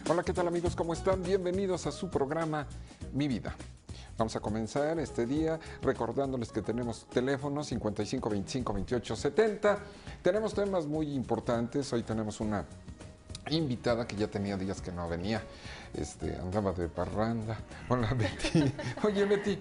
Hola, ¿qué tal amigos? ¿Cómo están? Bienvenidos a su programa Mi Vida. Vamos a comenzar este día recordándoles que tenemos teléfono 55 25 28 70. Tenemos temas muy importantes. Hoy tenemos una invitada que ya tenía días que no venía. Andaba de parranda. Hola, Betty. Oye, Betty,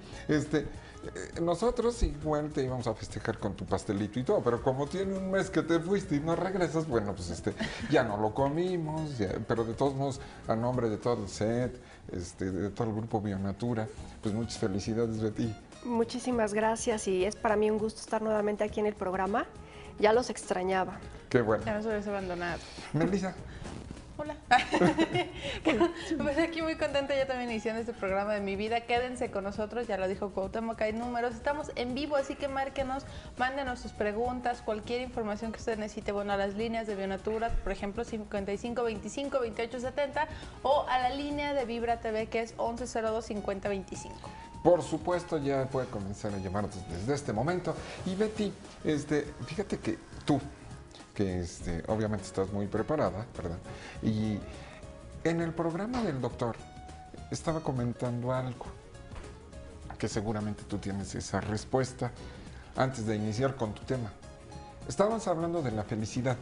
nosotros igual te íbamos a festejar con tu pastelito y todo, pero como tiene un mes que te fuiste y no regresas, bueno, pues ya no lo comimos, pero de todos modos, a nombre de todo el set, de todo el grupo Bionatura, pues muchas felicidades, Betty. Muchísimas gracias y es para mí un gusto estar nuevamente aquí en el programa. Ya los extrañaba. Qué bueno. Ya nos habías abandonado. Melissa. Hola. Pues aquí muy contenta ya también iniciando este programa de Mi Vida. Quédense con nosotros, ya lo dijo Cuauhtémoc, hay números. Estamos en vivo, así que márquenos, mándenos sus preguntas, cualquier información que usted necesite. Bueno, a las líneas de Bionatura, por ejemplo, 55 25 28 70 o a la línea de Vibra TV que es 1102 50 25. Por supuesto, ya puede comenzar a llamarnos desde este momento. Y Betty, fíjate que tú, que obviamente estás muy preparada, ¿verdad? Y en el programa del doctor estaba comentando algo, que seguramente tú tienes esa respuesta antes de iniciar con tu tema. Estábamos hablando de la felicidad,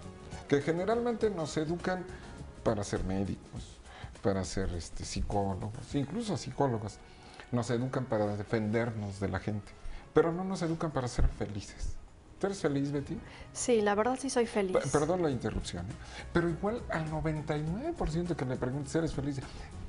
que generalmente nos educan para ser médicos, para ser psicólogos, incluso psicólogos. Nos educan para defendernos de la gente, pero no nos educan para ser felices. ¿Tú eres feliz, Betty? Sí, la verdad sí soy feliz. Perdón la interrupción, pero igual al 99% que le preguntes, ¿eres feliz?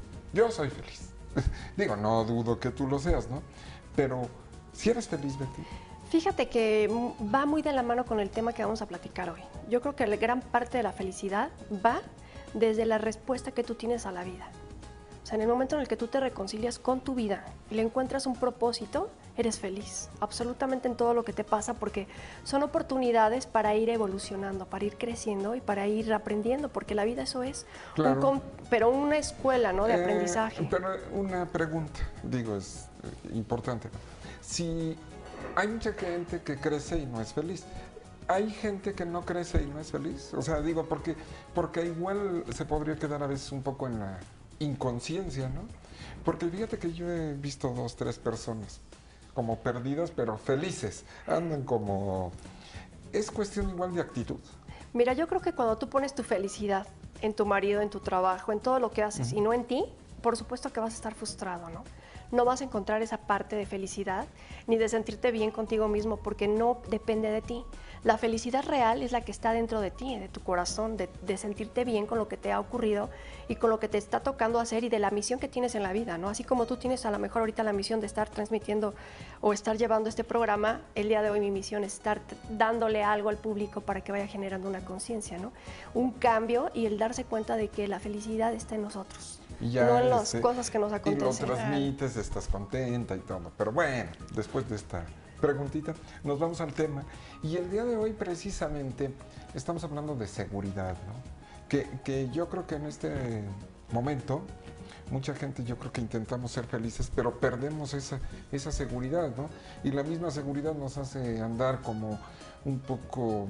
Yo soy feliz. Digo, no dudo que tú lo seas, ¿no? Pero, ¿si eres feliz, Betty? Fíjate que va muy de la mano con el tema que vamos a platicar hoy. Yo creo que la gran parte de la felicidad va desde la respuesta que tú tienes a la vida. O sea, en el momento en el que tú te reconcilias con tu vida y le encuentras un propósito, eres feliz, absolutamente en todo lo que te pasa, porque son oportunidades para ir evolucionando, para ir creciendo y para ir aprendiendo, porque la vida eso es, claro. pero una escuela, ¿no?, de aprendizaje. Pero una pregunta, digo, es importante. Si hay mucha gente que crece y no es feliz, ¿hay gente que no crece y no es feliz? O sea, digo, porque igual se podría quedar a veces un poco en la inconsciencia, ¿no? Porque fíjate que yo he visto 2, 3 personas como perdidas, pero felices. Andan como... Es cuestión igual de actitud. Mira, yo creo que cuando tú pones tu felicidad en tu marido, en tu trabajo, en todo lo que haces y no en ti, por supuesto que vas a estar frustrado, ¿no? No vas a encontrar esa parte de felicidad ni de sentirte bien contigo mismo porque no depende de ti. La felicidad real es la que está dentro de ti, de tu corazón, de sentirte bien con lo que te ha ocurrido y con lo que te está tocando hacer y de la misión que tienes en la vida, ¿no? Así como tú tienes a lo mejor ahorita la misión de estar transmitiendo o estar llevando este programa, el día de hoy mi misión es estar dándole algo al público para que vaya generando una conciencia, ¿no? Un cambio y el darse cuenta de que la felicidad está en nosotros. Ya, no en las cosas que nos acontecen. Y lo transmites, estás contenta y todo. Pero bueno, después de esta preguntita, nos vamos al tema. Y el día de hoy, precisamente, estamos hablando de seguridad, ¿no? Que yo creo que en este momento, mucha gente yo creo que intentamos ser felices, pero perdemos esa seguridad, ¿no? Y la misma seguridad nos hace andar como un poco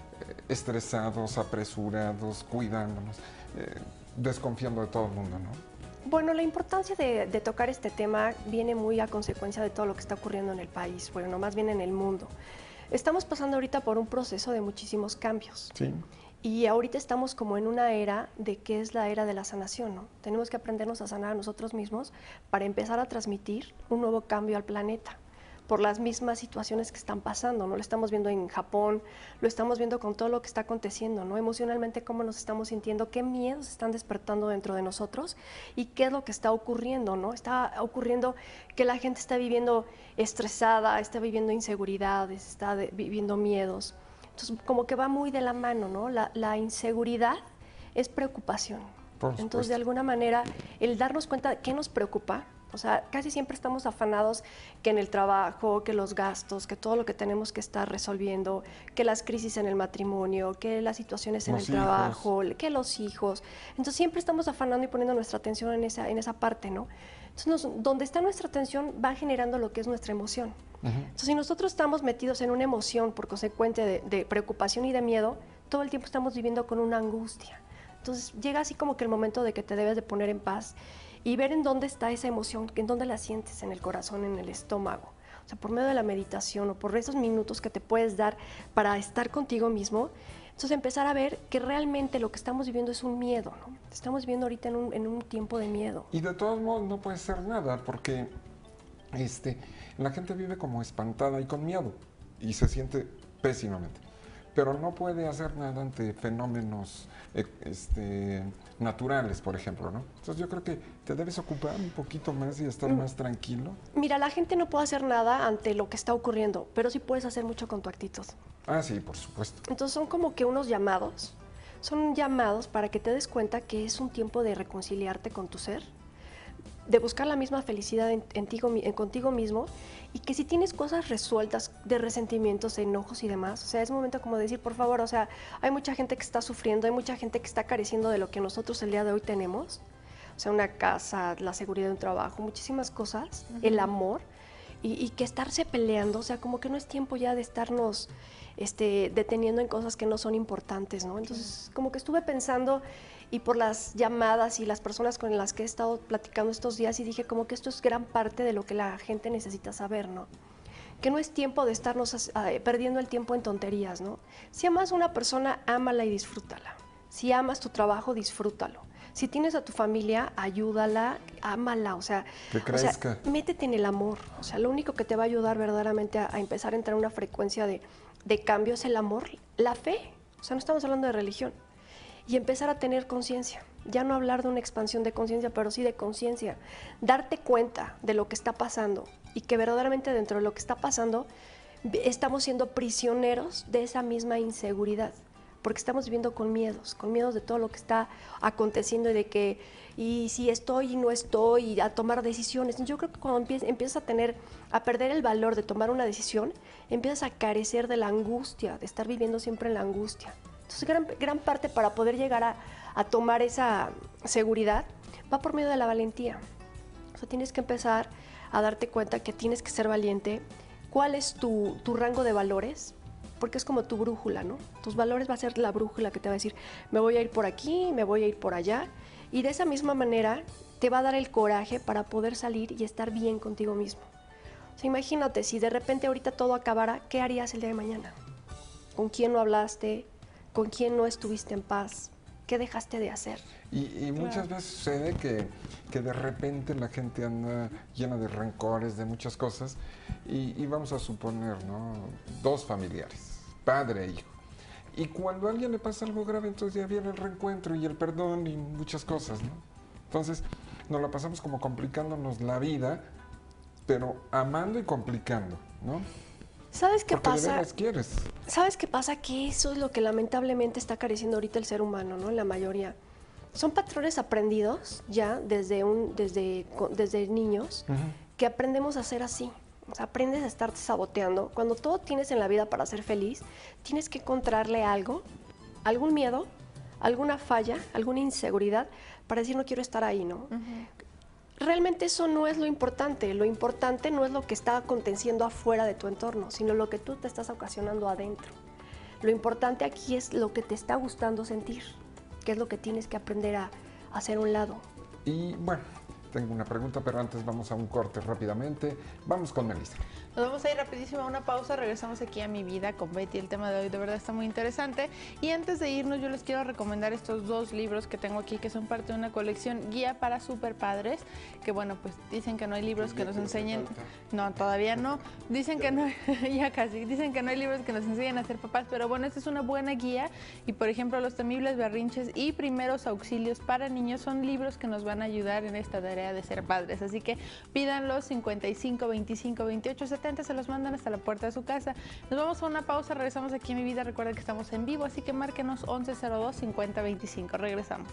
estresados, apresurados, cuidándonos. Desconfiando de todo el mundo, ¿no? Bueno, la importancia de tocar este tema viene muy a consecuencia de todo lo que está ocurriendo en el país, bueno, más bien en el mundo. Estamos pasando ahorita por un proceso de muchísimos cambios. Sí. Y ahorita estamos como en una era de que es la era de la sanación, ¿no? Tenemos que aprendernos a sanar a nosotros mismos para empezar a transmitir un nuevo cambio al planeta por las mismas situaciones que están pasando, ¿no? Lo estamos viendo en Japón, lo estamos viendo con todo lo que está aconteciendo, ¿no? Emocionalmente, cómo nos estamos sintiendo, qué miedos están despertando dentro de nosotros y qué es lo que está ocurriendo, ¿no? Está ocurriendo que la gente está viviendo estresada, está viviendo inseguridades, está viviendo miedos. Entonces, como que va muy de la mano, ¿no? La inseguridad es preocupación. Entonces, de alguna manera, el darnos cuenta de qué nos preocupa, o sea, casi siempre estamos afanados que en el trabajo, que los gastos, que todo lo que tenemos que estar resolviendo, que las crisis en el matrimonio, que las situaciones en el trabajo, que los hijos. Entonces siempre estamos afanando y poniendo nuestra atención en esa parte, ¿no? Entonces, donde está nuestra atención va generando lo que es nuestra emoción. Entonces, si nosotros estamos metidos en una emoción por consecuente de preocupación y de miedo, todo el tiempo estamos viviendo con una angustia. Entonces llega así como que el momento de que te debes de poner en paz y ver en dónde está esa emoción, en dónde la sientes, en el corazón, en el estómago. O sea, por medio de la meditación o por esos minutos que te puedes dar para estar contigo mismo, entonces empezar a ver que realmente lo que estamos viviendo es un miedo, ¿no? Estamos viviendo ahorita en un tiempo de miedo. Y de todos modos no puede ser nada porque la gente vive como espantada y con miedo y se siente pésimamente. Pero no puede hacer nada ante fenómenos naturales, por ejemplo, ¿no? Entonces yo creo que te debes ocupar un poquito más y estar más tranquilo. Mira, la gente no puede hacer nada ante lo que está ocurriendo, pero sí puedes hacer mucho con tu actitud. Ah, sí, por supuesto. Entonces son como que unos llamados, son llamados para que te des cuenta que es un tiempo de reconciliarte con tu ser, de buscar la misma felicidad contigo mismo, y que si tienes cosas resueltas de resentimientos, de enojos y demás, o sea, es momento como de decir, por favor, o sea, hay mucha gente que está sufriendo, hay mucha gente que está careciendo de lo que nosotros el día de hoy tenemos, o sea, una casa, la seguridad de un trabajo, muchísimas cosas, el amor, y que estarse peleando, o sea, como que no es tiempo ya de estarnos deteniendo en cosas que no son importantes, ¿no? Entonces, como que estuve pensando y por las llamadas y las personas con las que he estado platicando estos días y dije como que esto es gran parte de lo que la gente necesita saber, ¿no? Que no es tiempo de estarnos perdiendo el tiempo en tonterías, ¿no? Si amas a una persona, ámala y disfrútala. Si amas tu trabajo, disfrútalo. Si tienes a tu familia, ayúdala, ámala, o sea, métete en el amor. O sea, lo único que te va a ayudar verdaderamente a empezar a entrar en una frecuencia de cambio es el amor, la fe. O sea, no estamos hablando de religión. Y empezar a tener conciencia. Ya no hablar de una expansión de conciencia, pero sí de conciencia. Darte cuenta de lo que está pasando y que verdaderamente dentro de lo que está pasando estamos siendo prisioneros de esa misma inseguridad. Porque estamos viviendo con miedos de todo lo que está aconteciendo y de que, y si estoy y no estoy, y a tomar decisiones. Yo creo que cuando empiezas a perder el valor de tomar una decisión, empiezas a carecer de la angustia, de estar viviendo siempre en la angustia. Entonces, gran parte para poder llegar a tomar esa seguridad va por medio de la valentía. O sea, tienes que empezar a darte cuenta que tienes que ser valiente. ¿Cuál es tu rango de valores? Porque es como tu brújula, ¿no? Tus valores va a ser la brújula que te va a decir, me voy a ir por aquí, me voy a ir por allá. Y de esa misma manera te va a dar el coraje para poder salir y estar bien contigo mismo. O sea, imagínate, si de repente ahorita todo acabara, ¿qué harías el día de mañana? ¿Con quién no hablaste? ¿Con quién no estuviste en paz? ¿Qué dejaste de hacer? Y muchas veces sucede que de repente la gente anda llena de rencores, de muchas cosas, y vamos a suponer, ¿no? Dos familiares, padre e hijo. Y cuando a alguien le pasa algo grave, entonces ya viene el reencuentro y el perdón y muchas cosas, ¿no? Entonces nos la pasamos como complicándonos la vida, pero amando y complicando, ¿no? ¿Sabes qué Porque pasa? de veras quieres. ¿Sabes qué pasa? Que eso es lo que lamentablemente está careciendo ahorita el ser humano, ¿no? La mayoría. Son patrones aprendidos ya desde niños, que aprendemos a ser así. O sea, aprendes a estarte saboteando. Cuando todo tienes en la vida para ser feliz, tienes que encontrarle algo, algún miedo, alguna falla, alguna inseguridad, para decir no quiero estar ahí, ¿no? Realmente eso no es lo importante no es lo que está aconteciendo afuera de tu entorno, sino lo que tú te estás ocasionando adentro. Lo importante aquí es lo que te está gustando sentir, que es lo que tienes que aprender a hacer a un lado. Y bueno, tengo una pregunta, pero antes vamos a un corte rápidamente. Vamos con Melissa. Nos vamos a ir rapidísimo a una pausa, regresamos aquí a Mi Vida con Betty. El tema de hoy de verdad está muy interesante. Y antes de irnos, yo les quiero recomendar estos dos libros que tengo aquí, que son parte de una colección Guía para Superpadres, que bueno, pues dicen que no hay libros que nos enseñen... No, todavía no. Dicen que no, ya casi, dicen que no hay libros que nos enseñen a ser papás, pero bueno, esta es una buena guía. Y por ejemplo, Los temibles berrinches y Primeros auxilios para niños son libros que nos van a ayudar en esta tarea de ser padres. Así que pídanlos 55 25 28 70, se los mandan hasta la puerta de su casa. Nos vamos a una pausa, regresamos aquí en Mi Vida. Recuerden que estamos en vivo, así que márquenos 1102 50 25. Regresamos.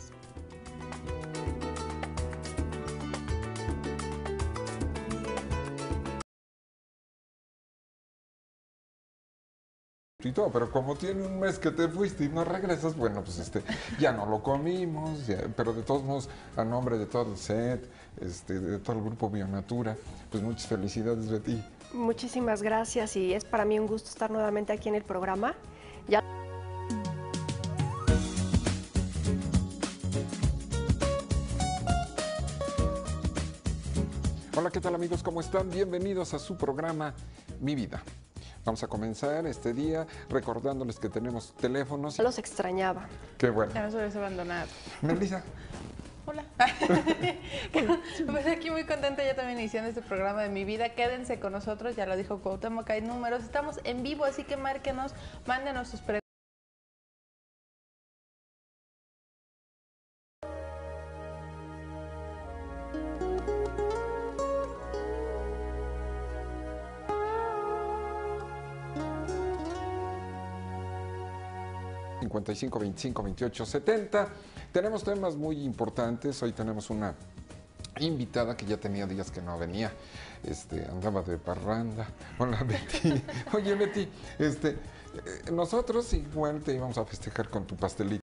Y todo, pero como tiene un mes que te fuiste y no regresas, bueno, pues ya no lo comimos, pero de todos modos, a nombre de todo el set, de todo el grupo Bionatura, pues muchas felicidades de ti. Muchísimas gracias y es para mí un gusto estar nuevamente aquí en el programa. Ya tal amigos? ¿Cómo están? Bienvenidos a su programa Mi Vida. Vamos a comenzar este día recordándoles que tenemos teléfonos. Los extrañaba. Qué bueno. Ya nos habías abandonado. Melissa. Hola. Pues aquí muy contenta ya también iniciando este programa de Mi Vida. Quédense con nosotros, ya lo dijo Cuauhtémoc, hay números. Estamos en vivo, así que márquenos, mándenos sus preguntas. ...55 25 28 70. Tenemos temas muy importantes. Hoy tenemos una invitada que ya tenía días que no venía. Andaba de parranda. Hola, Betty. Oye, Betty, nosotros igual te íbamos a festejar con tu pastelito.